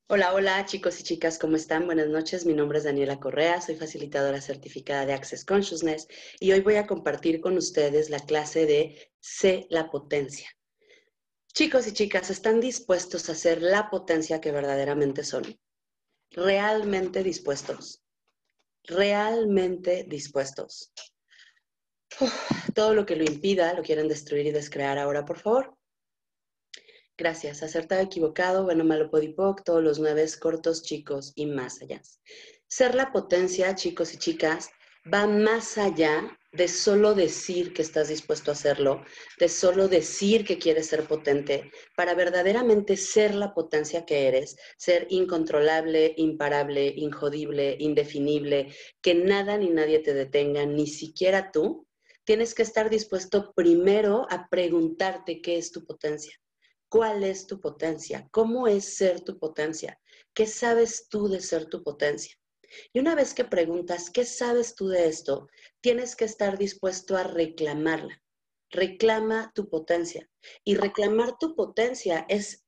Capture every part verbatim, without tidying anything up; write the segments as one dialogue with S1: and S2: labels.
S1: Hola, hola chicos y chicas, ¿cómo están? Buenas noches, mi nombre es Daniela Correa, soy facilitadora certificada de Access Consciousness y hoy voy a compartir con ustedes la clase de Sé la potencia. Chicos y chicas, ¿están dispuestos a ser la potencia que verdaderamente son? ¿Realmente dispuestos? ¿Realmente dispuestos? Uf, todo lo que lo impida lo quieren destruir y descrear ahora, por favor. Gracias. Acertado, equivocado, bueno, malo, podipoc, todos los nueve cortos, chicos y más allá. Ser la potencia, chicos y chicas, va más allá de solo decir que estás dispuesto a hacerlo, de solo decir que quieres ser potente, para verdaderamente ser la potencia que eres, ser incontrolable, imparable, injodible, indefinible, que nada ni nadie te detenga, ni siquiera tú. Tienes que estar dispuesto primero a preguntarte qué es tu potencia. ¿Cuál es tu potencia? ¿Cómo es ser tu potencia? ¿Qué sabes tú de ser tu potencia? Y una vez que preguntas, ¿qué sabes tú de esto? Tienes que estar dispuesto a reclamarla. Reclama tu potencia. Y reclamar tu potencia es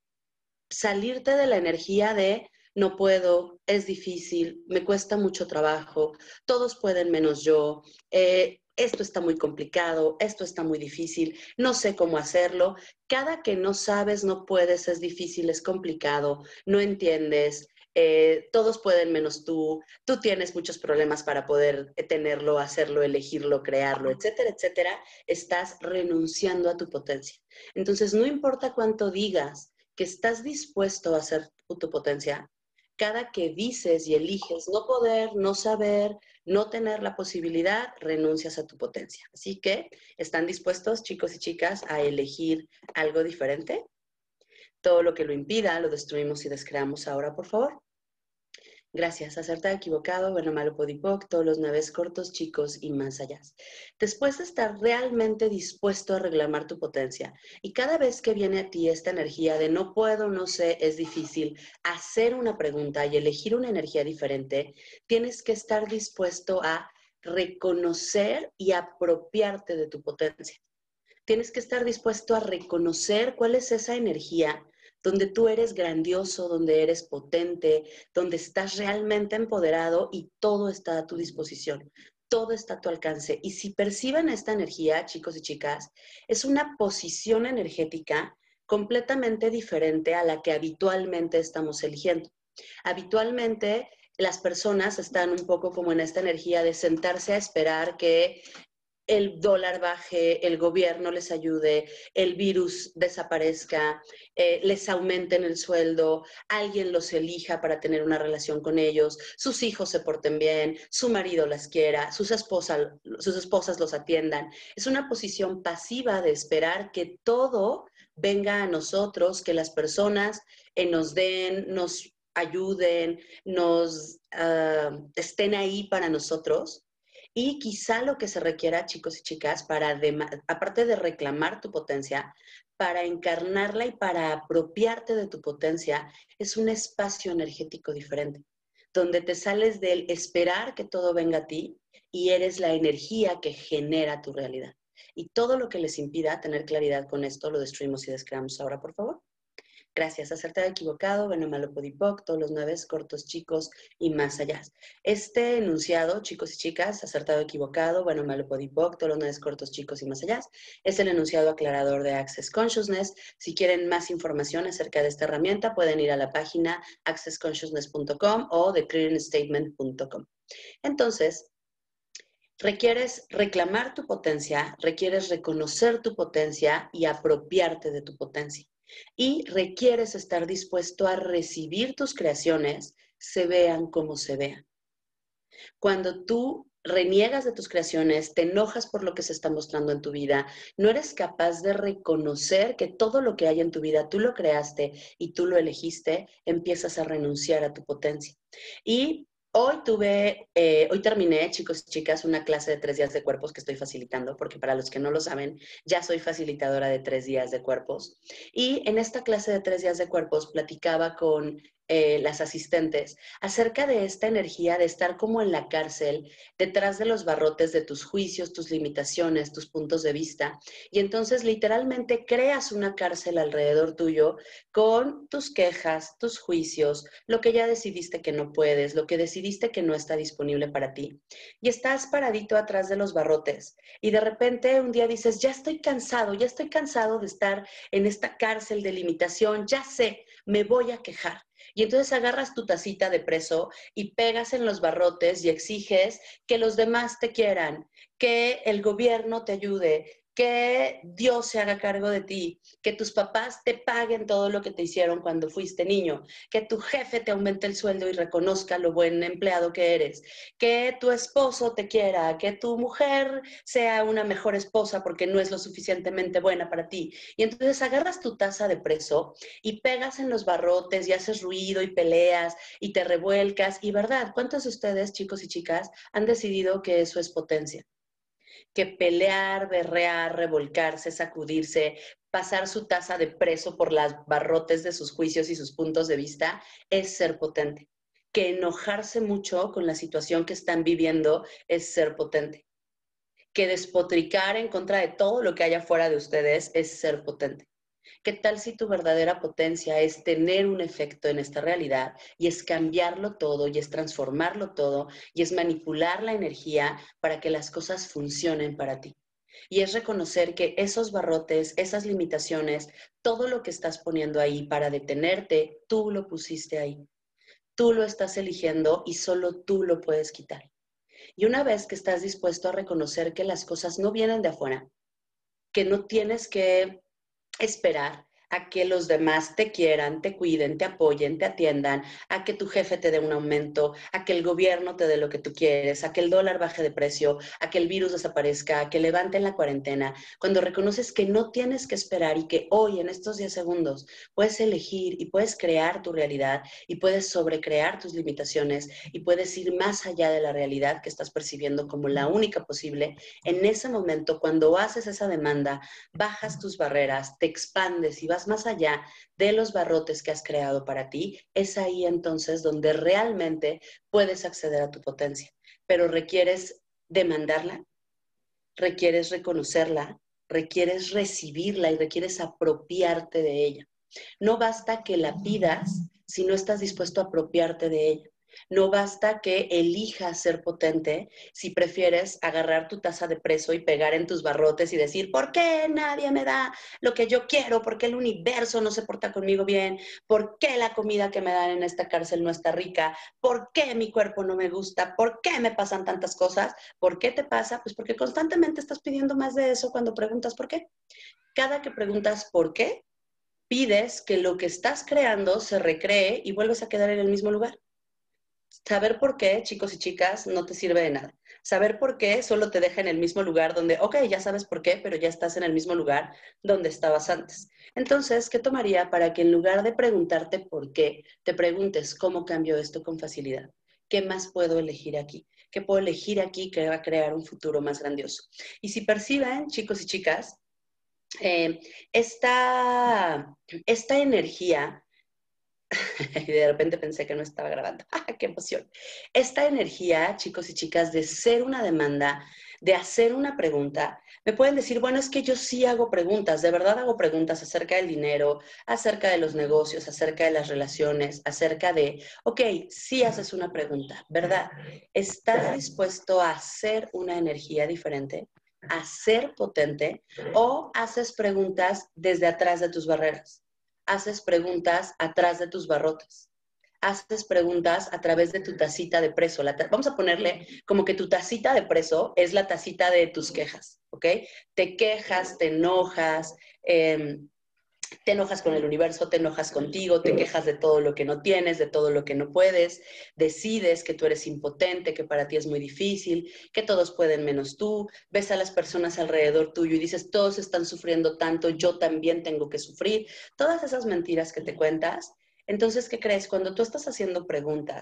S1: salirte de la energía de no puedo, es difícil, me cuesta mucho trabajo, todos pueden menos yo, eh, esto está muy complicado, esto está muy difícil, no sé cómo hacerlo. Cada que no sabes, no puedes, es difícil, es complicado, no entiendes, eh, todos pueden menos tú, tú tienes muchos problemas para poder tenerlo, hacerlo, elegirlo, crearlo, etcétera, etcétera, estás renunciando a tu potencia. Entonces, no importa cuánto digas que estás dispuesto a hacer tu potencia, cada que dices y eliges no poder, no saber, no tener la posibilidad, renuncias a tu potencia. Así que, ¿están dispuestos, chicos y chicas, a elegir algo diferente? Todo lo que lo impida, lo destruimos y descreamos ahora, por favor. Gracias. Acertado, equivocado, bueno, malo, podipoc, todos los nueve cortos, chicos y más allá. Después de estar realmente dispuesto a reclamar tu potencia y cada vez que viene a ti esta energía de no puedo, no sé, es difícil, hacer una pregunta y elegir una energía diferente, tienes que estar dispuesto a reconocer y apropiarte de tu potencia. Tienes que estar dispuesto a reconocer cuál es esa energía donde tú eres grandioso, donde eres potente, donde estás realmente empoderado y todo está a tu disposición, todo está a tu alcance. Y si perciben esta energía, chicos y chicas, es una posición energética completamente diferente a la que habitualmente estamos eligiendo. Habitualmente las personas están un poco como en esta energía de sentarse a esperar que el dólar baje, el gobierno les ayude, el virus desaparezca, eh, les aumenten el sueldo, alguien los elija para tener una relación con ellos, sus hijos se porten bien, su marido las quiera, sus, esposa, sus esposas los atiendan. Es una posición pasiva de esperar que todo venga a nosotros, que las personas eh, nos den, nos ayuden, nos uh, estén ahí para nosotros. Y quizá lo que se requiera, chicos y chicas, para de, aparte de reclamar tu potencia, para encarnarla y para apropiarte de tu potencia, es un espacio energético diferente, donde te sales del esperar que todo venga a ti y eres la energía que genera tu realidad. Y todo lo que les impida tener claridad con esto, lo destruimos y descreamos ahora, por favor. Gracias. Acertado, equivocado, bueno, malo, podipoc, todos los nueve cortos, chicos y más allá. Este enunciado, chicos y chicas, acertado, equivocado, bueno, malo, podipoc, todos los nueve cortos, chicos y más allá, es el enunciado aclarador de Access Consciousness. Si quieren más información acerca de esta herramienta, pueden ir a la página access consciousness punto com o the clearing statement punto com. Entonces, requieres reclamar tu potencia, requieres reconocer tu potencia y apropiarte de tu potencia. Y requieres estar dispuesto a recibir tus creaciones, se vean como se vean. Cuando tú reniegas de tus creaciones, te enojas por lo que se está mostrando en tu vida, no eres capaz de reconocer que todo lo que hay en tu vida tú lo creaste y tú lo elegiste, empiezas a renunciar a tu potencia. Y hoy tuve, eh, hoy terminé, chicos y chicas, una clase de tres días de cuerpos que estoy facilitando, porque para los que no lo saben, ya soy facilitadora de tres días de cuerpos. Y en esta clase de tres días de cuerpos platicaba con eh, las asistentes, acerca de esta energía de estar como en la cárcel, detrás de los barrotes de tus juicios, tus limitaciones, tus puntos de vista. Y entonces literalmente creas una cárcel alrededor tuyo con tus quejas, tus juicios, lo que ya decidiste que no puedes, lo que decidiste que no está disponible para ti. Y estás paradito atrás de los barrotes. Y de repente un día dices, ya estoy cansado, ya estoy cansado de estar en esta cárcel de limitación, ya sé, me voy a quejar. Y entonces agarras tu tacita de preso y pegas en los barrotes y exiges que los demás te quieran, que el gobierno te ayude, que Dios se haga cargo de ti, que tus papás te paguen todo lo que te hicieron cuando fuiste niño, que tu jefe te aumente el sueldo y reconozca lo buen empleado que eres, que tu esposo te quiera, que tu mujer sea una mejor esposa porque no es lo suficientemente buena para ti. Y entonces agarras tu taza de preso y pegas en los barrotes y haces ruido y peleas y te revuelcas. Y verdad, ¿cuántos de ustedes, chicos y chicas, han decidido que eso es potencia? Que pelear, berrear, revolcarse, sacudirse, pasar su taza de preso por las barrotes de sus juicios y sus puntos de vista es ser potente. Que enojarse mucho con la situación que están viviendo es ser potente. Que despotricar en contra de todo lo que hay afuera de ustedes es ser potente. ¿Qué tal si tu verdadera potencia es tener un efecto en esta realidad y es cambiarlo todo y es transformarlo todo y es manipular la energía para que las cosas funcionen para ti? Y es reconocer que esos barrotes, esas limitaciones, todo lo que estás poniendo ahí para detenerte, tú lo pusiste ahí. Tú lo estás eligiendo y solo tú lo puedes quitar. Y una vez que estás dispuesto a reconocer que las cosas no vienen de afuera, que no tienes que esperar a que los demás te quieran, te cuiden, te apoyen, te atiendan, a que tu jefe te dé un aumento, a que el gobierno te dé lo que tú quieres, a que el dólar baje de precio, a que el virus desaparezca, a que levanten la cuarentena. Cuando reconoces que no tienes que esperar y que hoy, en estos diez segundos, puedes elegir y puedes crear tu realidad y puedes sobrecrear tus limitaciones y puedes ir más allá de la realidad que estás percibiendo como la única posible, en ese momento, cuando haces esa demanda, bajas tus barreras, te expandes y vas más allá de los barrotes que has creado para ti, es ahí entonces donde realmente puedes acceder a tu potencia. Pero requieres demandarla, requieres reconocerla, requieres recibirla y requieres apropiarte de ella. No basta que la pidas si no estás dispuesto a apropiarte de ella. No basta que elijas ser potente si prefieres agarrar tu taza de preso y pegar en tus barrotes y decir, ¿por qué nadie me da lo que yo quiero? ¿Por qué el universo no se porta conmigo bien? ¿Por qué la comida que me dan en esta cárcel no está rica? ¿Por qué mi cuerpo no me gusta? ¿Por qué me pasan tantas cosas? ¿Por qué te pasa? Pues porque constantemente estás pidiendo más de eso cuando preguntas por qué. Cada que preguntas por qué, pides que lo que estás creando se recree y vuelves a quedar en el mismo lugar. Saber por qué, chicos y chicas, no te sirve de nada. Saber por qué solo te deja en el mismo lugar donde, ok, ya sabes por qué, pero ya estás en el mismo lugar donde estabas antes. Entonces, ¿qué tomaría para que en lugar de preguntarte por qué, te preguntes cómo cambio esto con facilidad? ¿Qué más puedo elegir aquí? ¿Qué puedo elegir aquí que va a crear un futuro más grandioso? Y si perciben, chicos y chicas, eh, esta, esta energía, y de repente pensé que no estaba grabando. ¡Qué emoción! Esta energía, chicos y chicas, de ser una demanda, de hacer una pregunta, me pueden decir, bueno, es que yo sí hago preguntas, de verdad hago preguntas acerca del dinero, acerca de los negocios, acerca de las relaciones, acerca de, ok, sí haces una pregunta, ¿verdad? ¿Estás dispuesto a hacer una energía diferente? ¿A ser potente? ¿O haces preguntas desde atrás de tus barreras? Haces preguntas atrás de tus barrotes, haces preguntas a través de tu tacita de preso. La Vamos a ponerle como que tu tacita de preso es la tacita de tus quejas, ¿ok? Te quejas, te enojas, eh, te enojas con el universo, te enojas contigo, te quejas de todo lo que no tienes, de todo lo que no puedes, decides que tú eres impotente, que para ti es muy difícil, que todos pueden menos tú, ves a las personas alrededor tuyo y dices, todos están sufriendo tanto, yo también tengo que sufrir, todas esas mentiras que te cuentas. Entonces, ¿qué crees? Cuando tú estás haciendo preguntas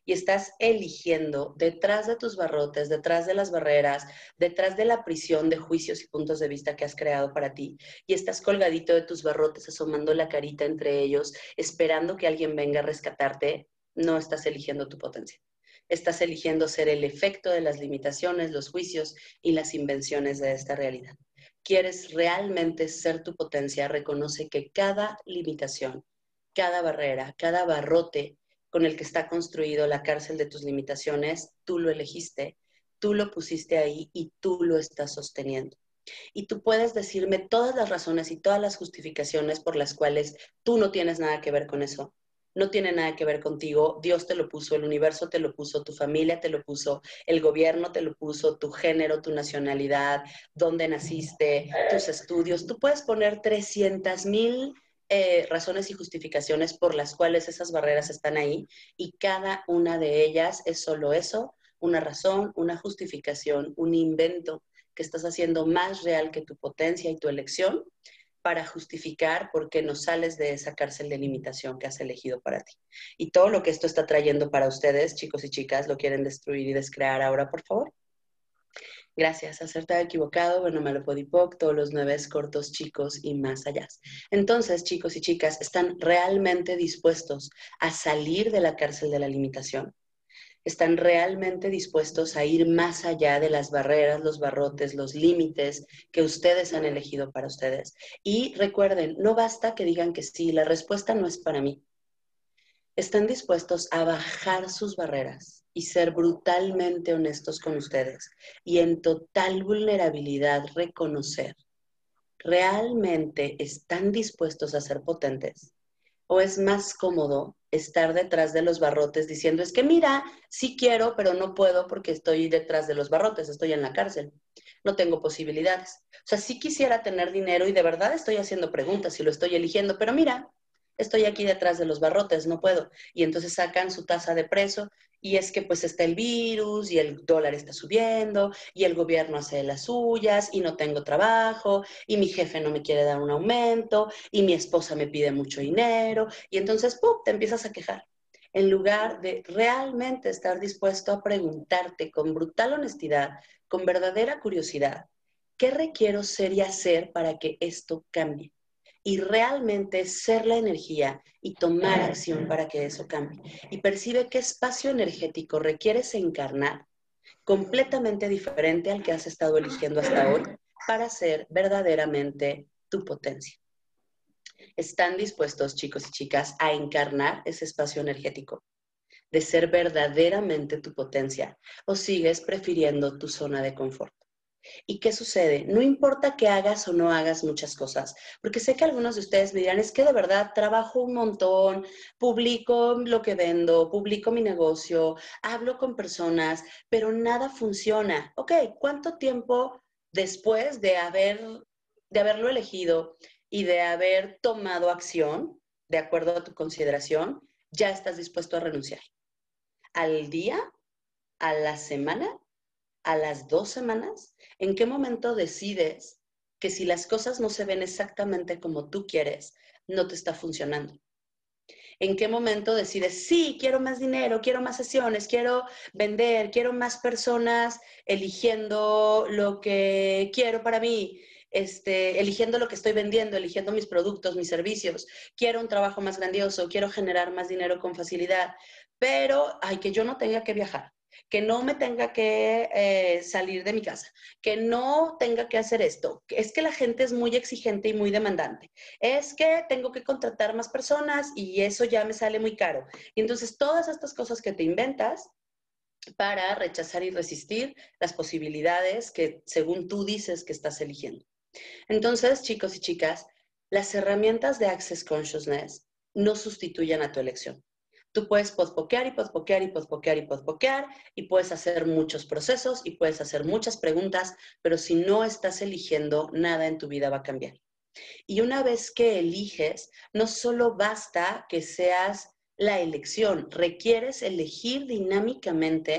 S1: y estás eligiendo detrás de tus barrotes, detrás de las barreras, detrás de la prisión de juicios y puntos de vista que has creado para ti, y estás colgadito de tus barrotes, asomando la carita entre ellos, esperando que alguien venga a rescatarte, no estás eligiendo tu potencia. Estás eligiendo ser el efecto de las limitaciones, los juicios y las invenciones de esta realidad. Quieres realmente ser tu potencia, reconoce que cada limitación, cada barrera, cada barrote con el que está construido la cárcel de tus limitaciones, tú lo elegiste, tú lo pusiste ahí y tú lo estás sosteniendo. Y tú puedes decirme todas las razones y todas las justificaciones por las cuales tú no tienes nada que ver con eso. No tiene nada que ver contigo, Dios te lo puso, el universo te lo puso, tu familia te lo puso, el gobierno te lo puso, tu género, tu nacionalidad, dónde naciste, tus estudios. Tú puedes poner trescientas mil eh, razones y justificaciones por las cuales esas barreras están ahí y cada una de ellas es solo eso, una razón, una justificación, un invento que estás haciendo más real que tu potencia y tu elección para justificar por qué no sales de esa cárcel de limitación que has elegido para ti. Y todo lo que esto está trayendo para ustedes, chicos y chicas, lo quieren destruir y descrear ahora, por favor. Gracias, acertado, equivocado, bueno, malo, podipoc, todos los nueve cortos, chicos y más allá. Entonces, chicos y chicas, ¿están realmente dispuestos a salir de la cárcel de la limitación? ¿Están realmente dispuestos a ir más allá de las barreras, los barrotes, los límites que ustedes han elegido para ustedes? Y recuerden, no basta que digan que sí, la respuesta no es para mí. ¿Están dispuestos a bajar sus barreras y ser brutalmente honestos con ustedes y en total vulnerabilidad reconocer? ¿Realmente están dispuestos a ser potentes? ¿O es más cómodo estar detrás de los barrotes diciendo, es que mira, sí quiero, pero no puedo porque estoy detrás de los barrotes, estoy en la cárcel, no tengo posibilidades? O sea, sí quisiera tener dinero y de verdad estoy haciendo preguntas y lo estoy eligiendo, pero mira, estoy aquí detrás de los barrotes, no puedo. Y entonces sacan su tasa de precio y es que pues está el virus y el dólar está subiendo y el gobierno hace las suyas y no tengo trabajo y mi jefe no me quiere dar un aumento y mi esposa me pide mucho dinero y entonces ¡pum!, te empiezas a quejar. En lugar de realmente estar dispuesto a preguntarte con brutal honestidad, con verdadera curiosidad, ¿qué requiero ser y hacer para que esto cambie? Y realmente ser la energía y tomar acción para que eso cambie. Y percibe qué espacio energético requieres encarnar completamente diferente al que has estado eligiendo hasta hoy para ser verdaderamente tu potencia. ¿Están dispuestos, chicos y chicas, a encarnar ese espacio energético de ser verdaderamente tu potencia o sigues prefiriendo tu zona de confort? ¿Y qué sucede? No importa que hagas o no hagas muchas cosas, porque sé que algunos de ustedes me dirán, es que de verdad trabajo un montón, publico lo que vendo, publico mi negocio, hablo con personas, pero nada funciona. Ok, ¿cuánto tiempo después de haber, de haberlo elegido y de haber tomado acción, de acuerdo a tu consideración, ya estás dispuesto a renunciar? ¿Al día? ¿A la semana? ¿A las dos semanas? ¿En qué momento decides que si las cosas no se ven exactamente como tú quieres, no te está funcionando? ¿En qué momento decides, sí, quiero más dinero, quiero más sesiones, quiero vender, quiero más personas eligiendo lo que quiero para mí, este, eligiendo lo que estoy vendiendo, eligiendo mis productos, mis servicios, quiero un trabajo más grandioso, quiero generar más dinero con facilidad, pero ay, que yo no tenga que viajar, que no me tenga que eh, salir de mi casa, que no tenga que hacer esto? Es que la gente es muy exigente y muy demandante. Es que tengo que contratar más personas y eso ya me sale muy caro. Y entonces todas estas cosas que te inventas para rechazar y resistir las posibilidades que según tú dices que estás eligiendo. Entonces, chicos y chicas, las herramientas de Access Consciousness no sustituyen a tu elección. Tú puedes pospoquear y pospoquear y pospoquear y pospoquear y puedes hacer muchos procesos y puedes hacer muchas preguntas, pero si no estás eligiendo, nada en tu vida va a cambiar. Y una vez que eliges, no solo basta que seas la elección, requieres elegir dinámicamente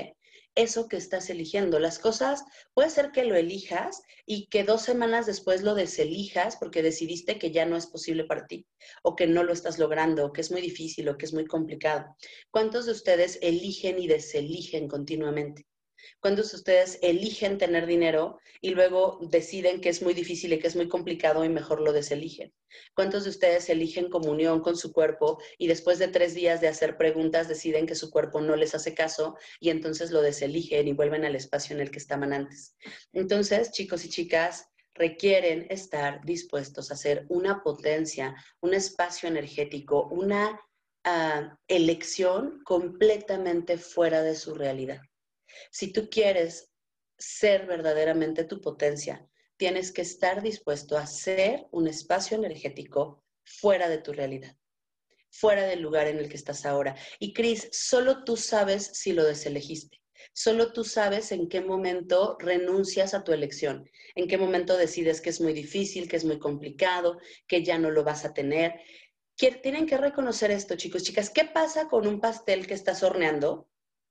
S1: eso que estás eligiendo. Las cosas, puede ser que lo elijas y que dos semanas después lo deselijas porque decidiste que ya no es posible para ti, o que no lo estás logrando, o que es muy difícil, o que es muy complicado. ¿Cuántos de ustedes eligen y deseligen continuamente? ¿Cuántos de ustedes eligen tener dinero y luego deciden que es muy difícil y que es muy complicado y mejor lo deseligen? ¿Cuántos de ustedes eligen comunión con su cuerpo y después de tres días de hacer preguntas deciden que su cuerpo no les hace caso y entonces lo deseligen y vuelven al espacio en el que estaban antes? Entonces, chicos y chicas, requieren estar dispuestos a hacer una potencia, un espacio energético, una uh, elección completamente fuera de su realidad. Si tú quieres ser verdaderamente tu potencia, tienes que estar dispuesto a ser un espacio energético fuera de tu realidad, fuera del lugar en el que estás ahora. Y Cris, solo tú sabes si lo deselegiste. Solo tú sabes en qué momento renuncias a tu elección, en qué momento decides que es muy difícil, que es muy complicado, que ya no lo vas a tener. Tienen que reconocer esto, chicos, chicas. ¿Qué pasa con un pastel que estás horneando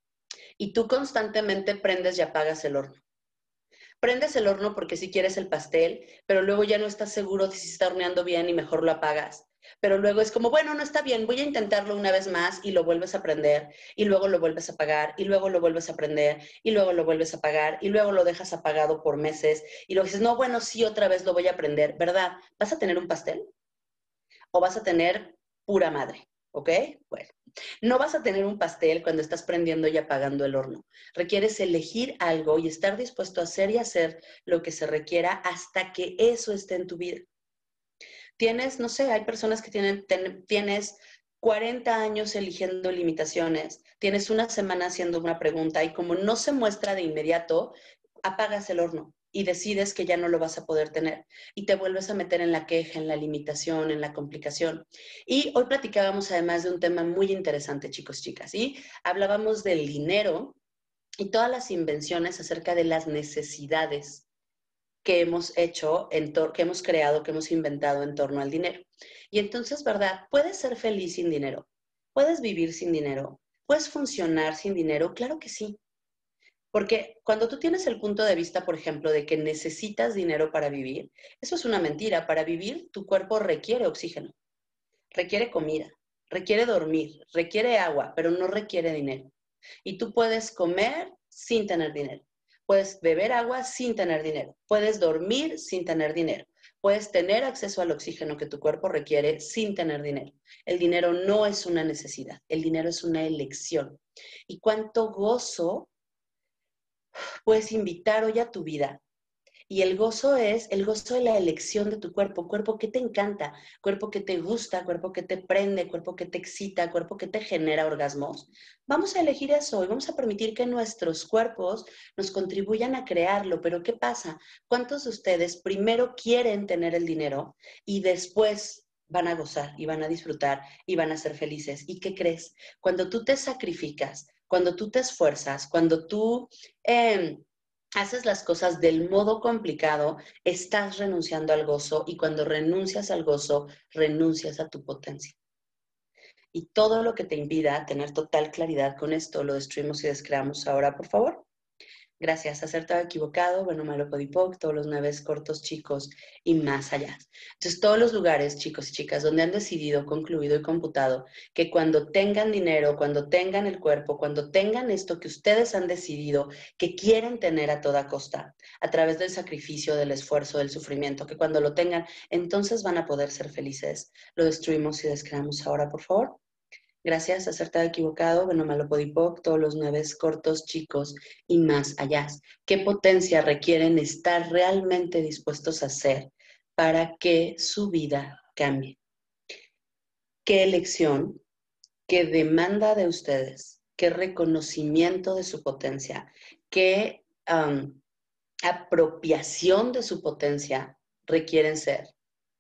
S1: y tú constantemente prendes y apagas el horno? Prendes el horno porque si quieres el pastel, pero luego ya no estás seguro de si está horneando bien y mejor lo apagas. Pero luego es como, bueno, no está bien, voy a intentarlo una vez más y lo vuelves a prender y luego lo vuelves a apagar y luego lo vuelves a prender y luego lo vuelves a apagar y luego lo dejas apagado por meses y luego dices, no, bueno, sí, otra vez lo voy a prender, ¿verdad? ¿Vas a tener un pastel? ¿O vas a tener pura madre? ¿Ok? Bueno, no vas a tener un pastel cuando estás prendiendo y apagando el horno. Requieres elegir algo y estar dispuesto a hacer y hacer lo que se requiera hasta que eso esté en tu vida. Tienes, no sé, hay personas que tienen, ten, tienes cuarenta años eligiendo limitaciones, tienes una semana haciendo una pregunta y como no se muestra de inmediato, apagas el horno y decides que ya no lo vas a poder tener y te vuelves a meter en la queja, en la limitación, en la complicación. Y hoy platicábamos además de un tema muy interesante, chicos, chicas, y hablábamos del dinero y todas las invenciones acerca de las necesidades que hemos hecho, en que hemos creado, que hemos inventado en torno al dinero. Y entonces, ¿verdad? ¿Puedes ser feliz sin dinero? ¿Puedes vivir sin dinero? ¿Puedes funcionar sin dinero? Claro que sí. Porque cuando tú tienes el punto de vista, por ejemplo, de que necesitas dinero para vivir, eso es una mentira. Para vivir, tu cuerpo requiere oxígeno, requiere comida, requiere dormir, requiere agua, pero no requiere dinero. Y tú puedes comer sin tener dinero. Puedes beber agua sin tener dinero. Puedes dormir sin tener dinero. Puedes tener acceso al oxígeno que tu cuerpo requiere sin tener dinero. El dinero no es una necesidad. El dinero es una elección. Y cuánto gozo puedes invitar hoy a tu vida. Y el gozo es el gozo de la elección de tu cuerpo, cuerpo que te encanta, cuerpo que te gusta, cuerpo que te prende, cuerpo que te excita, cuerpo que te genera orgasmos. Vamos a elegir eso y vamos a permitir que nuestros cuerpos nos contribuyan a crearlo. Pero ¿qué pasa? ¿Cuántos de ustedes primero quieren tener el dinero y después van a gozar y van a disfrutar y van a ser felices? ¿Y qué crees? Cuando tú te sacrificas, cuando tú te esfuerzas, cuando tú... Eh, haces las cosas del modo complicado, estás renunciando al gozo y cuando renuncias al gozo, renuncias a tu potencia. Y todo lo que te impida tener total claridad con esto, lo destruimos y descreamos ahora, por favor. Gracias, acertado, equivocado, bueno, malo, podipoc, todos los naves cortos, chicos y más allá. Entonces, todos los lugares, chicos y chicas, donde han decidido, concluido y computado que cuando tengan dinero, cuando tengan el cuerpo, cuando tengan esto que ustedes han decidido que quieren tener a toda costa, a través del sacrificio, del esfuerzo, del sufrimiento, que cuando lo tengan, entonces van a poder ser felices. Lo destruimos y descreamos ahora, por favor. Gracias, acertado, equivocado, bueno, malo, podipoc, todos los nueve cortos, chicos y más allá. ¿Qué potencia requieren estar realmente dispuestos a hacer para que su vida cambie? ¿Qué elección, qué demanda de ustedes, qué reconocimiento de su potencia, qué um, apropiación de su potencia requieren ser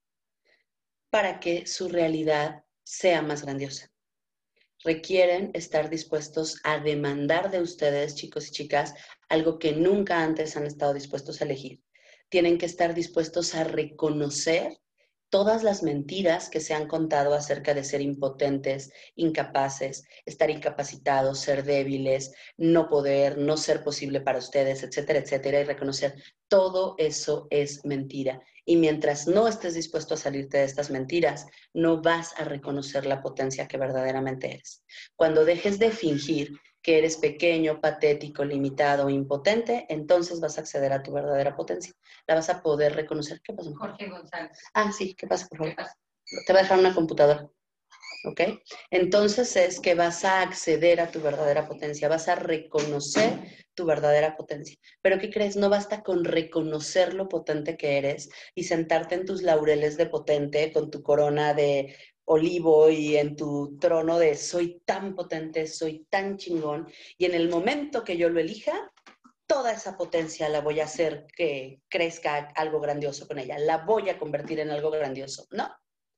S1: para que su realidad sea más grandiosa? Requieren estar dispuestos a demandar de ustedes, chicos y chicas, algo que nunca antes han estado dispuestos a elegir. Tienen que estar dispuestos a reconocer todas las mentiras que se han contado acerca de ser impotentes, incapaces, estar incapacitados, ser débiles, no poder, no ser posible para ustedes, etcétera, etcétera, y reconocer todo eso es mentira. Y mientras no estés dispuesto a salirte de estas mentiras, no vas a reconocer la potencia que verdaderamente eres. Cuando dejes de fingir que eres pequeño, patético, limitado, impotente, entonces vas a acceder a tu verdadera potencia. La vas a poder reconocer. ¿Qué pasó?
S2: Jorge González.
S1: Ah, sí, ¿qué pasa, por favor?
S2: ¿Qué pasa?
S1: Te va a dejar una computadora. ¿Ok? Entonces es que vas a acceder a tu verdadera potencia, vas a reconocer tu verdadera potencia. Pero ¿qué crees? No basta con reconocer lo potente que eres y sentarte en tus laureles de potente con tu corona de olivo y en tu trono de soy tan potente, soy tan chingón, y en el momento que yo lo elija, toda esa potencia la voy a hacer que crezca algo grandioso con ella, la voy a convertir en algo grandioso. No,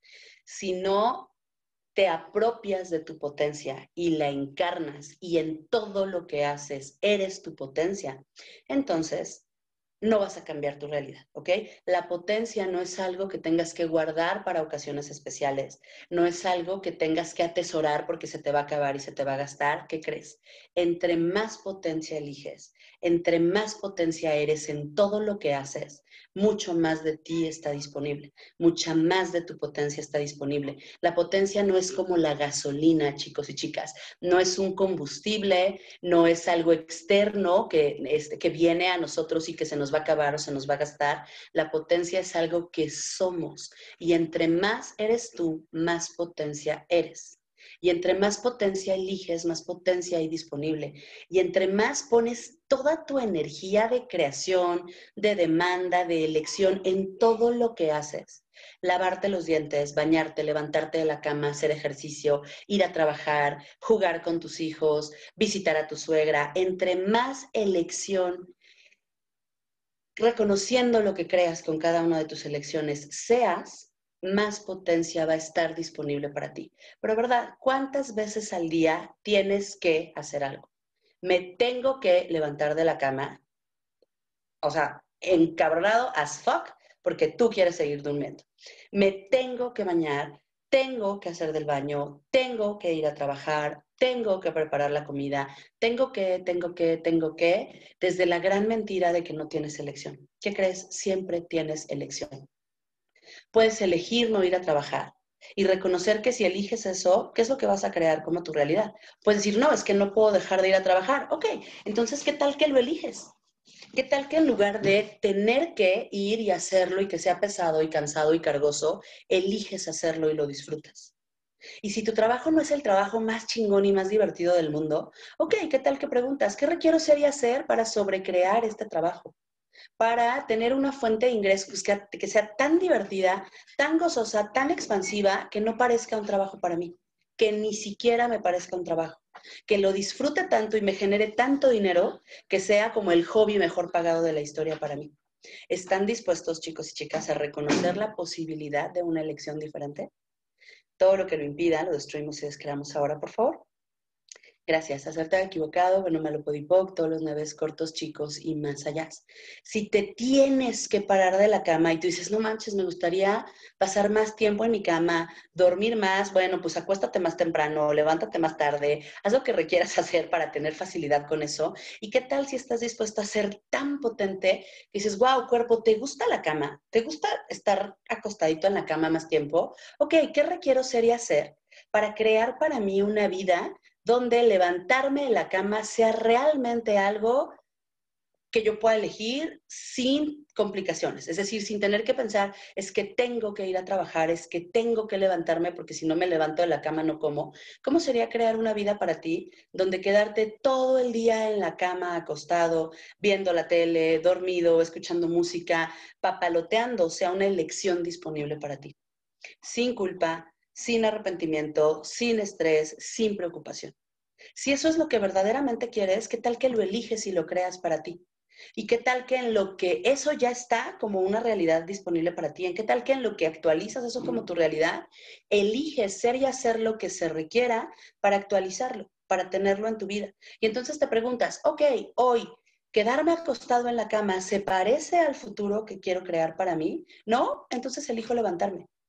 S1: sino te apropias de tu potencia y la encarnas y en todo lo que haces eres tu potencia, entonces no vas a cambiar tu realidad, ¿ok? La potencia no es algo que tengas que guardar para ocasiones especiales, no es algo que tengas que atesorar porque se te va a acabar y se te va a gastar. ¿Qué crees? Entre más potencia eliges, entre más potencia eres en todo lo que haces, mucho más de ti está disponible, mucha más de tu potencia está disponible. La potencia no es como la gasolina, chicos y chicas, no es un combustible, no es algo externo que, este, que viene a nosotros y que se nos va a acabar o se nos va a gastar. La potencia es algo que somos y entre más eres tú, más potencia eres. Y entre más potencia eliges, más potencia hay disponible. Y entre más pones toda tu energía de creación, de demanda, de elección en todo lo que haces, lavarte los dientes, bañarte, levantarte de la cama, hacer ejercicio, ir a trabajar, jugar con tus hijos, visitar a tu suegra, entre más elección, reconociendo lo que creas con cada una de tus elecciones, seas, más potencia va a estar disponible para ti. Pero, ¿verdad? ¿Cuántas veces al día tienes que hacer algo? Me tengo que levantar de la cama, o sea, encabronado as fuck, porque tú quieres seguir durmiendo. Me tengo que bañar, tengo que hacer del baño, tengo que ir a trabajar, tengo que preparar la comida, tengo que, tengo que, tengo que, desde la gran mentira de que no tienes elección. ¿Qué crees? Siempre tienes elección. Puedes elegir no ir a trabajar y reconocer que si eliges eso, ¿qué es lo que vas a crear como tu realidad? Puedes decir, no, es que no puedo dejar de ir a trabajar. Ok, entonces, ¿qué tal que lo eliges? ¿Qué tal que en lugar de tener que ir y hacerlo y que sea pesado y cansado y cargoso, eliges hacerlo y lo disfrutas? Y si tu trabajo no es el trabajo más chingón y más divertido del mundo, ok, ¿qué tal que preguntas? ¿Qué requiero ser y hacer para sobrecrear este trabajo? Para tener una fuente de ingresos que, que sea tan divertida, tan gozosa, tan expansiva, que no parezca un trabajo para mí, que ni siquiera me parezca un trabajo, que lo disfrute tanto y me genere tanto dinero que sea como el hobby mejor pagado de la historia para mí. ¿Están dispuestos, chicos y chicas, a reconocer la posibilidad de una elección diferente? Todo lo que lo impida lo destruimos y descreamos ahora, por favor. Gracias. Acertado, equivocado, bueno, malo, podipoc, todos los nueve cortos, chicos y más allá. Si te tienes que parar de la cama y tú dices, no manches, me gustaría pasar más tiempo en mi cama, dormir más, bueno, pues acuéstate más temprano, levántate más tarde, haz lo que requieras hacer para tener facilidad con eso. ¿Y qué tal si estás dispuesto a ser tan potente que dices, wow, cuerpo, ¿te gusta la cama? ¿Te gusta estar acostadito en la cama más tiempo? Ok, ¿qué requiero ser y hacer para crear para mí una vida donde levantarme de la cama sea realmente algo que yo pueda elegir sin complicaciones? Es decir, sin tener que pensar, es que tengo que ir a trabajar, es que tengo que levantarme porque si no me levanto de la cama no como. ¿Cómo sería crear una vida para ti donde quedarte todo el día en la cama acostado, viendo la tele, dormido, escuchando música, papaloteando, sea una elección disponible para ti? Sin culpa, sin arrepentimiento, sin estrés, sin preocupación. Si eso es lo que verdaderamente quieres, ¿qué tal que lo eliges y lo creas para ti? ¿Y qué tal que en lo que eso ya está como una realidad disponible para ti? ¿En qué tal que en lo que actualizas eso como tu realidad, eliges ser y hacer lo que se requiera para actualizarlo, para tenerlo en tu vida? Y entonces te preguntas, ok, hoy, ¿quedarme acostado en la cama se parece al futuro que quiero crear para mí? ¿No? Entonces elijo levantarme.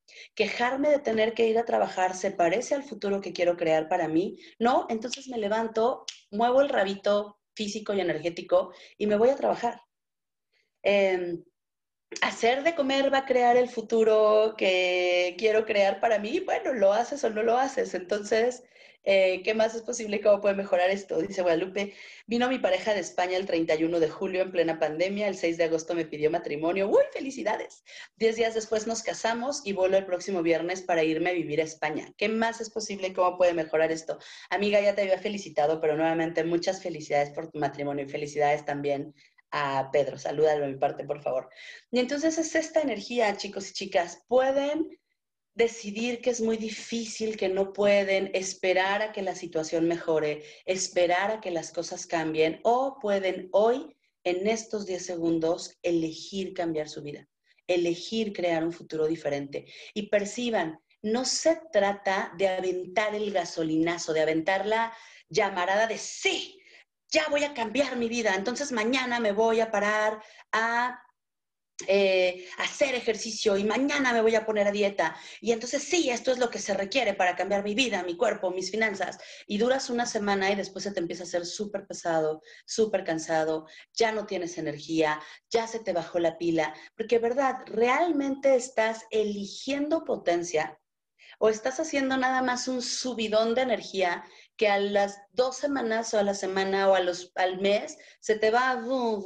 S1: Quejarme de tener que ir a trabajar se parece al futuro que quiero crear para mí. No, entonces me levanto, muevo el rabito físico y energético y me voy a trabajar. Eh, ¿Hacer de comer va a crear el futuro que quiero crear para mí? Bueno, lo haces o no lo haces. Entonces, eh, ¿qué más es posible? ¿Cómo puede mejorar esto? Dice Guadalupe, vino mi pareja de España el treinta y uno de julio en plena pandemia, el seis de agosto me pidió matrimonio. ¡Uy, felicidades! Diez días después nos casamos y vuelo el próximo viernes para irme a vivir a España. ¿Qué más es posible? ¿Cómo puede mejorar esto? Amiga, ya te había felicitado, pero nuevamente muchas felicidades por tu matrimonio y felicidades también a Pedro. Salúdalo de mi parte, por favor. Y entonces es esta energía, chicos y chicas. Pueden decidir que es muy difícil, que no pueden, esperar a que la situación mejore, esperar a que las cosas cambien, o pueden hoy, en estos diez segundos, elegir cambiar su vida, elegir crear un futuro diferente. Y perciban, no se trata de aventar el gasolinazo, de aventar la llamarada de sí, ya voy a cambiar mi vida, entonces mañana me voy a parar a eh, hacer ejercicio y mañana me voy a poner a dieta. Y entonces sí, esto es lo que se requiere para cambiar mi vida, mi cuerpo, mis finanzas. Y duras una semana y después se te empieza a hacer súper pesado, súper cansado, ya no tienes energía, ya se te bajó la pila. Porque, ¿verdad? ¿Realmente estás eligiendo potencia? ¿O estás haciendo nada más un subidón de energía que a las dos semanas o a la semana o a los, al mes se te va a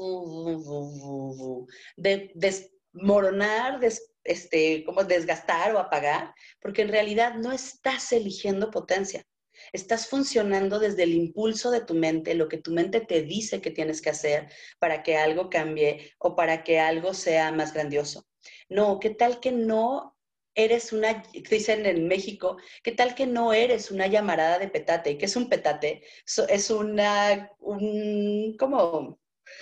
S1: de, desmoronar, des, este, como desgastar o apagar? Porque en realidad no estás eligiendo potencia. Estás funcionando desde el impulso de tu mente, lo que tu mente te dice que tienes que hacer para que algo cambie o para que algo sea más grandioso. No, ¿qué tal que no eres una, dicen en México, ¿qué tal que no eres una llamarada de petate? ¿Qué es un petate? So, es una, un, como,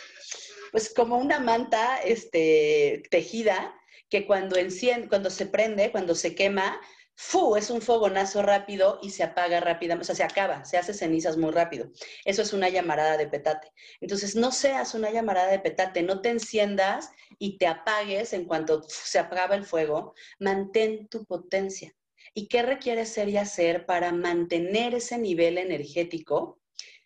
S1: pues como una manta este, tejida que cuando enciende, cuando se prende, cuando se quema, ¡fu! Es un fogonazo rápido y se apaga rápidamente, o sea, se acaba, se hace cenizas muy rápido. Eso es una llamarada de petate. Entonces, no seas una llamarada de petate, no te enciendas y te apagues en cuanto se apaga el fuego, mantén tu potencia. ¿Y qué requiere ser y hacer para mantener ese nivel energético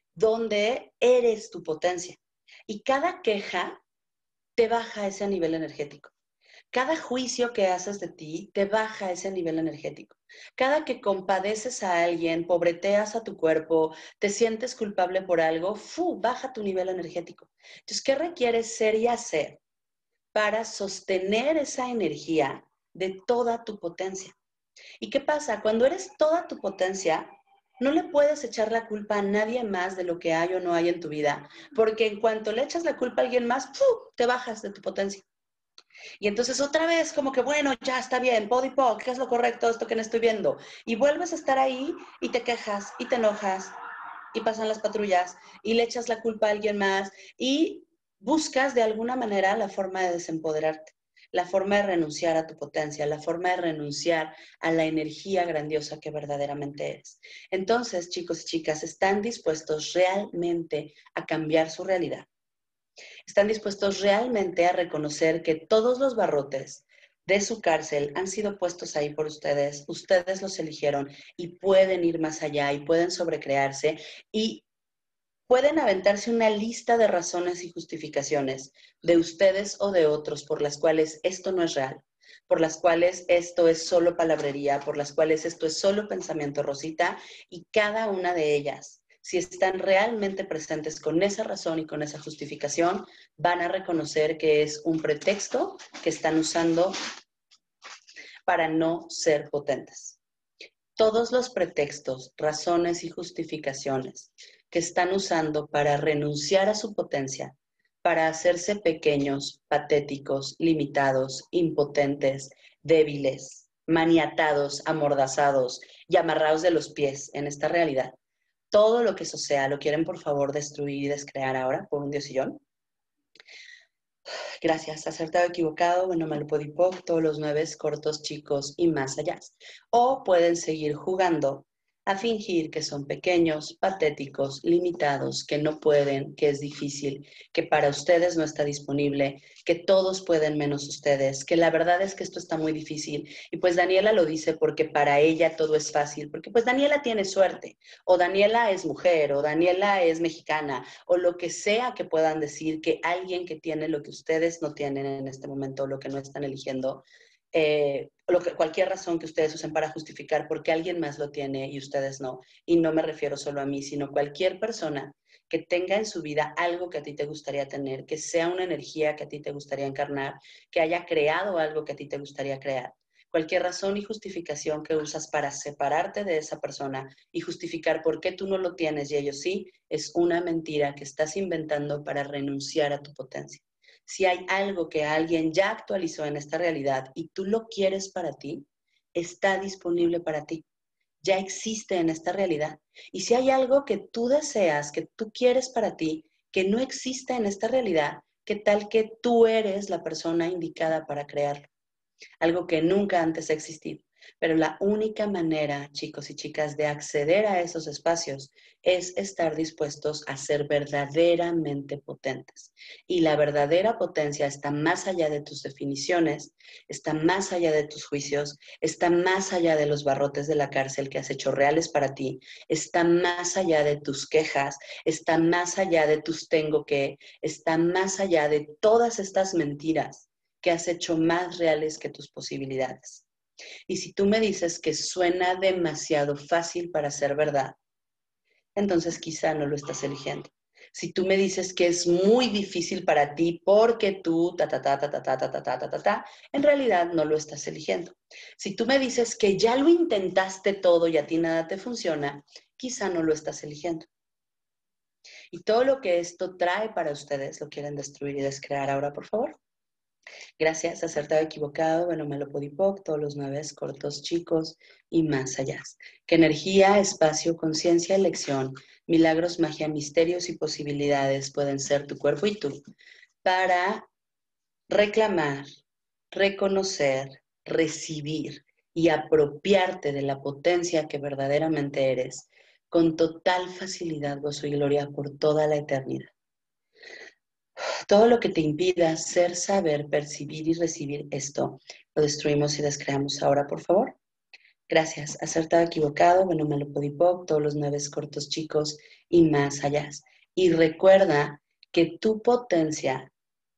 S1: donde eres tu potencia? Y cada queja te baja ese nivel energético. Cada juicio que haces de ti te baja ese nivel energético. Cada que compadeces a alguien, pobreteas a tu cuerpo, te sientes culpable por algo, ¡fu! Baja tu nivel energético. Entonces, ¿qué requieres ser y hacer para sostener esa energía de toda tu potencia? ¿Y qué pasa? Cuando eres toda tu potencia, no le puedes echar la culpa a nadie más de lo que hay o no hay en tu vida, porque en cuanto le echas la culpa a alguien más, ¡fu! Te bajas de tu potencia. Y entonces otra vez como que, bueno, ya está bien, body pop, ¿qué es lo correcto esto que no estoy viendo? Y vuelves a estar ahí y te quejas y te enojas y pasan las patrullas y le echas la culpa a alguien más y buscas de alguna manera la forma de desempoderarte, la forma de renunciar a tu potencia, la forma de renunciar a la energía grandiosa que verdaderamente eres. Entonces, chicos y chicas, ¿están dispuestos realmente a cambiar su realidad? ¿Están dispuestos realmente a reconocer que todos los barrotes de su cárcel han sido puestos ahí por ustedes? Ustedes los eligieron y pueden ir más allá y pueden sobrecrearse y pueden aventarse una lista de razones y justificaciones de ustedes o de otros por las cuales esto no es real, por las cuales esto es solo palabrería, por las cuales esto es solo pensamiento rosita, y cada una de ellas, si están realmente presentes con esa razón y con esa justificación, van a reconocer que es un pretexto que están usando para no ser potentes. Todos los pretextos, razones y justificaciones que están usando para renunciar a su potencia, para hacerse pequeños, patéticos, limitados, impotentes, débiles, maniatados, amordazados y amarrados de los pies en esta realidad. Todo lo que eso sea, ¿lo quieren por favor destruir y descrear ahora por un diosillón? Gracias, acertado, equivocado, bueno, malo, podipoc, todos los nueve cortos, chicos y más allá. O pueden seguir jugando a fingir que son pequeños, patéticos, limitados, que no pueden, que es difícil, que para ustedes no está disponible, que todos pueden menos ustedes, que la verdad es que esto está muy difícil. Y pues Daniela lo dice porque para ella todo es fácil, porque pues Daniela tiene suerte, o Daniela es mujer, o Daniela es mexicana, o lo que sea que puedan decir que alguien que tiene lo que ustedes no tienen en este momento, o lo que no están eligiendo, Eh, lo que, cualquier razón que ustedes usen para justificar por qué alguien más lo tiene y ustedes no. Y no me refiero solo a mí, sino cualquier persona que tenga en su vida algo que a ti te gustaría tener, que sea una energía que a ti te gustaría encarnar, que haya creado algo que a ti te gustaría crear. Cualquier razón y justificación que usas para separarte de esa persona y justificar por qué tú no lo tienes y ellos sí, es una mentira que estás inventando para renunciar a tu potencia. Si hay algo que alguien ya actualizó en esta realidad y tú lo quieres para ti, está disponible para ti. Ya existe en esta realidad. Y si hay algo que tú deseas, que tú quieres para ti, que no existe en esta realidad, ¿qué tal que tú eres la persona indicada para crearlo? Algo que nunca antes ha existido. Pero la única manera, chicos y chicas, de acceder a esos espacios es estar dispuestos a ser verdaderamente potentes. Y la verdadera potencia está más allá de tus definiciones, está más allá de tus juicios, está más allá de los barrotes de la cárcel que has hecho reales para ti, está más allá de tus quejas, está más allá de tus tengo que, está más allá de todas estas mentiras que has hecho más reales que tus posibilidades. Y si tú me dices que suena demasiado fácil para ser verdad, entonces quizá no lo estás eligiendo. Si tú me dices que es muy difícil para ti porque tú, ta, ta, ta, ta, ta, ta, ta, ta, ta, ta, ta, en realidad no lo estás eligiendo. Si tú me dices que ya lo intentaste todo y a ti nada te funciona, quizá no lo estás eligiendo. Y todo lo que esto trae para ustedes, ¿lo quieren destruir y descrear ahora, por favor? Gracias, acertado, equivocado, bueno, melopodipoc, todos los nueve cortos chicos y más allá. Que energía, espacio, conciencia, elección, milagros, magia, misterios y posibilidades pueden ser tu cuerpo y tú para reclamar, reconocer, recibir y apropiarte de la potencia que verdaderamente eres con total facilidad, gozo y gloria por toda la eternidad. Todo lo que te impida ser, saber, percibir y recibir esto, lo destruimos y descreamos ahora, por favor. Gracias. Acertado, equivocado, bueno, melopodipoc, todos los nueve cortos chicos y más allá. Y recuerda que tu potencia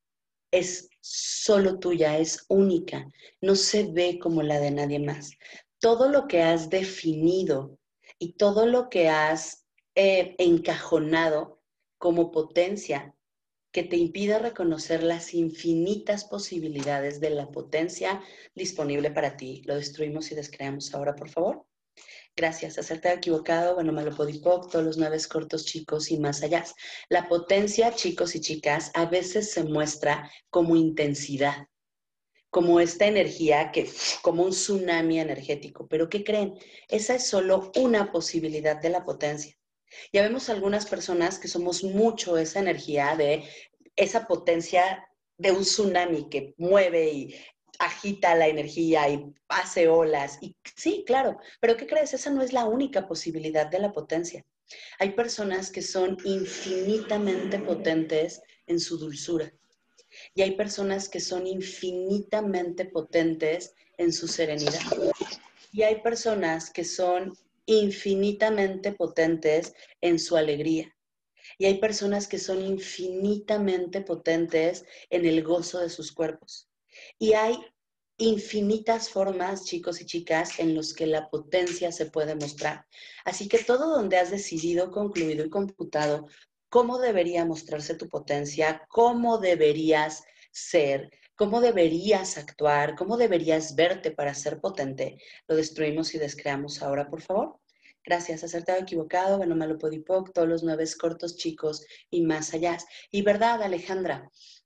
S1: es solo tuya, es única, no se ve como la de nadie más. Todo lo que has definido y todo lo que has eh, encajonado como potencia que te impida reconocer las infinitas posibilidades de la potencia disponible para ti. Lo destruimos y descreamos ahora, por favor. Gracias. Acertado, equivocado, bueno, malopodipoc, todos los nueve cortos chicos y más allá. La potencia, chicos y chicas, a veces se muestra como intensidad, como esta energía que, como un tsunami energético. Pero ¿qué creen? Esa es solo una posibilidad de la potencia. Ya vemos algunas personas que somos mucho esa energía de esa potencia de un tsunami que mueve y agita la energía y hace olas. Y sí, claro, pero ¿qué crees? Esa no es la única posibilidad de la potencia. Hay personas que son infinitamente potentes en su dulzura y hay personas que son infinitamente potentes en su serenidad. Y hay personas que son infinitamente potentes en su alegría. Y hay personas que son infinitamente potentes en el gozo de sus cuerpos. Y hay infinitas formas, chicos y chicas, en los que la potencia se puede mostrar. Así que todo donde has decidido, concluido y computado cómo debería mostrarse tu potencia, cómo deberías ser, cómo deberías actuar, cómo deberías verte para ser potente, lo destruimos y descreamos ahora, por favor. Gracias, acertado, equivocado, bueno, malopodipoc, todos los nueve cortos chicos y más allá. Y verdad, Alejandra,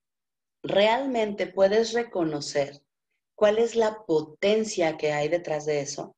S1: ¿realmente puedes reconocer cuál es la potencia que hay detrás de eso?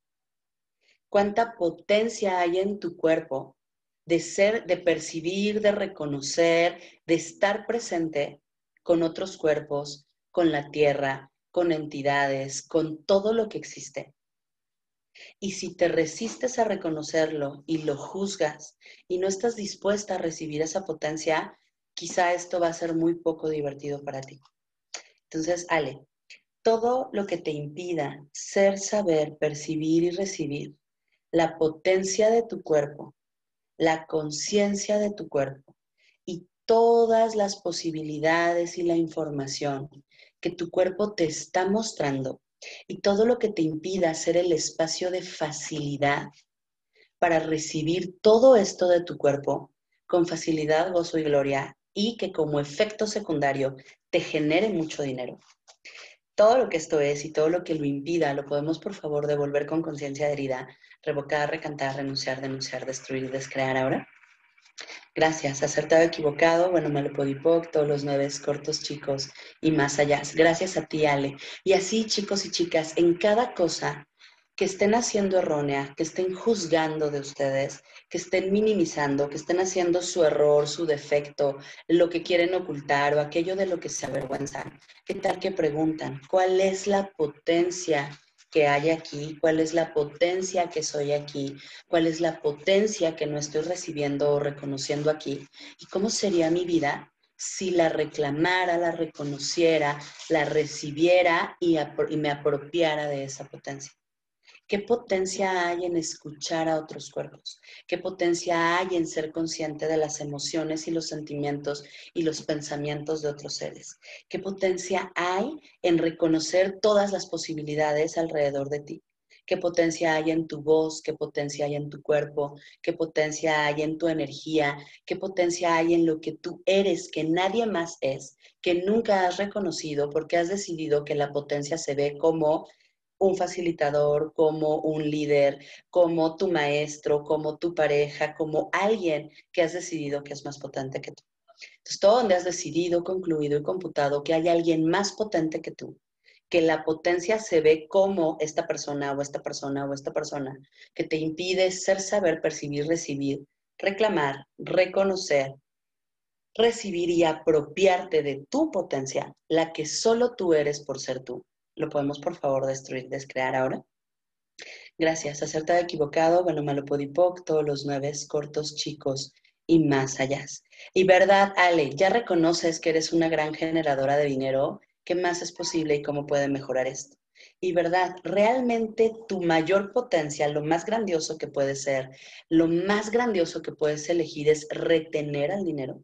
S1: ¿Cuánta potencia hay en tu cuerpo de ser, de percibir, de reconocer, de estar presente con otros cuerpos, con la tierra, con entidades, con todo lo que existe? Y si te resistes a reconocerlo y lo juzgas y no estás dispuesta a recibir esa potencia, quizá esto va a ser muy poco divertido para ti. Entonces, Ale, todo lo que te impida ser, saber, percibir y recibir la potencia de tu cuerpo, la conciencia de tu cuerpo y todas las posibilidades y la información que tu cuerpo te está mostrando y todo lo que te impida ser el espacio de facilidad para recibir todo esto de tu cuerpo con facilidad, gozo y gloria y que como efecto secundario te genere mucho dinero. Todo lo que esto es y todo lo que lo impida, lo podemos por favor devolver con conciencia herida, revocar, recantar, renunciar, denunciar, destruir, descrear ahora. Gracias, acertado, equivocado, bueno, malopodipoc, todos los nueve cortos, chicos y más allá. Gracias a ti, Ale. Y así, chicos y chicas, en cada cosa que estén haciendo errónea, que estén juzgando de ustedes, que estén minimizando, que estén haciendo su error, su defecto, lo que quieren ocultar o aquello de lo que se avergüenzan. ¿Qué tal que preguntan? ¿Cuál es la potencia que hay aquí? ¿Cuál es la potencia que soy aquí? ¿Cuál es la potencia que no estoy recibiendo o reconociendo aquí? ¿Y cómo sería mi vida si la reclamara, la reconociera, la recibiera y, y me apropiara de esa potencia? ¿Qué potencia hay en escuchar a otros cuerpos? ¿Qué potencia hay en ser consciente de las emociones y los sentimientos y los pensamientos de otros seres? ¿Qué potencia hay en reconocer todas las posibilidades alrededor de ti? ¿Qué potencia hay en tu voz? ¿Qué potencia hay en tu cuerpo? ¿Qué potencia hay en tu energía? ¿Qué potencia hay en lo que tú eres, que nadie más es, que nunca has reconocido porque has decidido que la potencia se ve como un facilitador, como un líder, como tu maestro, como tu pareja, como alguien que has decidido que es más potente que tú? Entonces, todo donde has decidido, concluido y computado que hay alguien más potente que tú, que la potencia se ve como esta persona o esta persona o esta persona, que te impide ser, saber, percibir, recibir, reclamar, reconocer, recibir y apropiarte de tu potencia, la que solo tú eres por ser tú. ¿Lo podemos, por favor, destruir, descrear ahora? Gracias. Acertado, equivocado, bueno, malo, podipoc, todos los nueve cortos, chicos y más allá. Y verdad, Ale, ya reconoces que eres una gran generadora de dinero. ¿Qué más es posible y cómo puede mejorar esto? Y verdad, realmente tu mayor potencia, lo más grandioso que puede ser, lo más grandioso que puedes elegir es retener al dinero.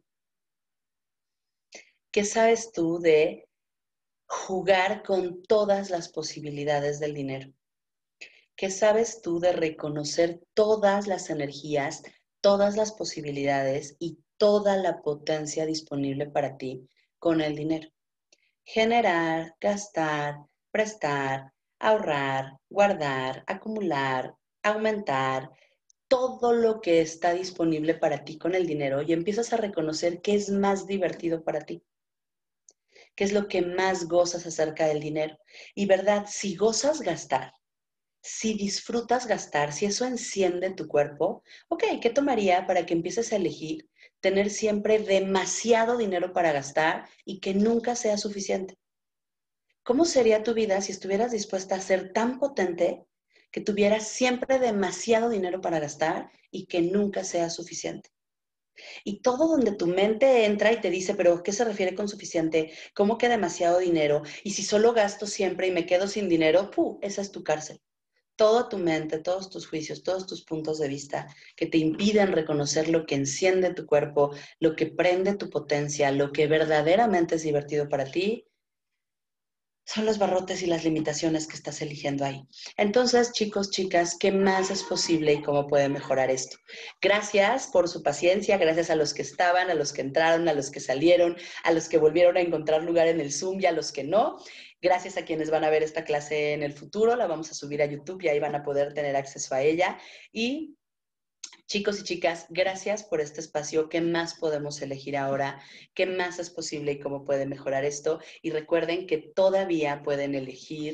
S1: ¿Qué sabes tú de jugar con todas las posibilidades del dinero? ¿Qué sabes tú de reconocer todas las energías, todas las posibilidades y toda la potencia disponible para ti con el dinero? Generar, gastar, prestar, ahorrar, guardar, acumular, aumentar, todo lo que está disponible para ti con el dinero y empiezas a reconocer qué es más divertido para ti, qué es lo que más gozas acerca del dinero. Y verdad, si gozas gastar, si disfrutas gastar, si eso enciende tu cuerpo, ok, ¿qué tomaría para que empieces a elegir tener siempre demasiado dinero para gastar y que nunca sea suficiente? ¿Cómo sería tu vida si estuvieras dispuesta a ser tan potente que tuvieras siempre demasiado dinero para gastar y que nunca sea suficiente? Y todo donde tu mente entra y te dice, pero ¿qué se refiere con suficiente? ¿Cómo que demasiado dinero? Y si solo gasto siempre y me quedo sin dinero, ¡puh! Esa es tu cárcel. Toda tu mente, todos tus juicios, todos tus puntos de vista que te impiden reconocer lo que enciende tu cuerpo, lo que prende tu potencia, lo que verdaderamente es divertido para ti, son los barrotes y las limitaciones que estás eligiendo ahí. Entonces, chicos, chicas, ¿qué más es posible y cómo puede mejorar esto? Gracias por su paciencia, gracias a los que estaban, a los que entraron, a los que salieron, a los que volvieron a encontrar lugar en el Zoom y a los que no. Gracias a quienes van a ver esta clase en el futuro, la vamos a subir a YouTube y ahí van a poder tener acceso a ella. Y chicos y chicas, gracias por este espacio. ¿Qué más podemos elegir ahora? ¿Qué más es posible y cómo puede mejorar esto? Y recuerden que todavía pueden elegir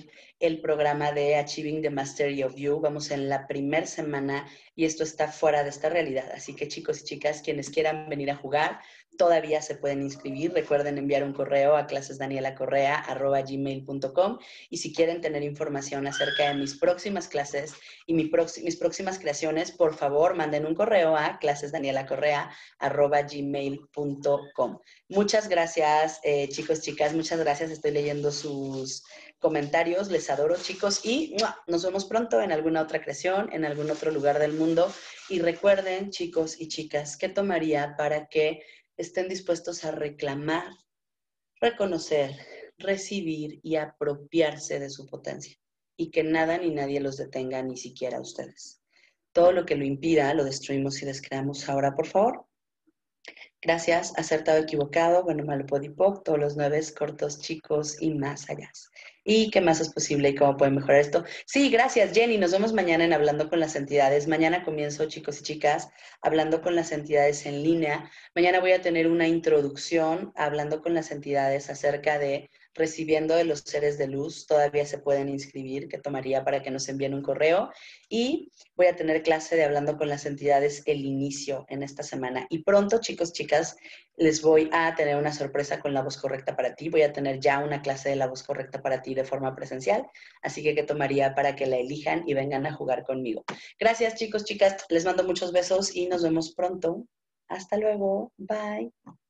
S1: el programa de Achieving the Mastery of You. Vamos en la primera semana y esto está fuera de esta realidad. Así que chicos y chicas, quienes quieran venir a jugar, todavía se pueden inscribir. Recuerden enviar un correo a clasesdanielacorrea arroba gmail punto com y si quieren tener información acerca de mis próximas clases y mi prox mis próximas creaciones, por favor, manden un correo a clasesdanielacorrea arroba gmail punto com. Muchas gracias, eh, chicos, chicas, muchas gracias. Estoy leyendo sus comentarios. Les adoro, chicos, y ¡mua! Nos vemos pronto en alguna otra creación, en algún otro lugar del mundo. Y recuerden, chicos y chicas, ¿qué tomaría para que estén dispuestos a reclamar, reconocer, recibir y apropiarse de su potencia? Y que nada ni nadie los detenga, ni siquiera ustedes. Todo lo que lo impida, lo destruimos y descreamos ahora, por favor. Gracias, acertado, equivocado, bueno, malo, podipoc, todos los nueve cortos, chicos y más allá. ¿Y qué más es posible y cómo pueden mejorar esto? Sí, gracias, Jenny. Nos vemos mañana en Hablando con las Entidades. Mañana comienzo, chicos y chicas, Hablando con las Entidades en línea. Mañana voy a tener una introducción Hablando con las Entidades acerca de recibiendo de los seres de luz. Todavía se pueden inscribir, que tomaría para que nos envíen un correo. Y voy a tener clase de Hablando con las Entidades el inicio en esta semana. Y pronto, chicos, chicas, les voy a tener una sorpresa con la voz correcta para ti. Voy a tener ya una clase de la voz correcta para ti de forma presencial. Así que, ¿qué tomaría para que la elijan y vengan a jugar conmigo? Gracias, chicos, chicas. Les mando muchos besos y nos vemos pronto. Hasta luego. Bye.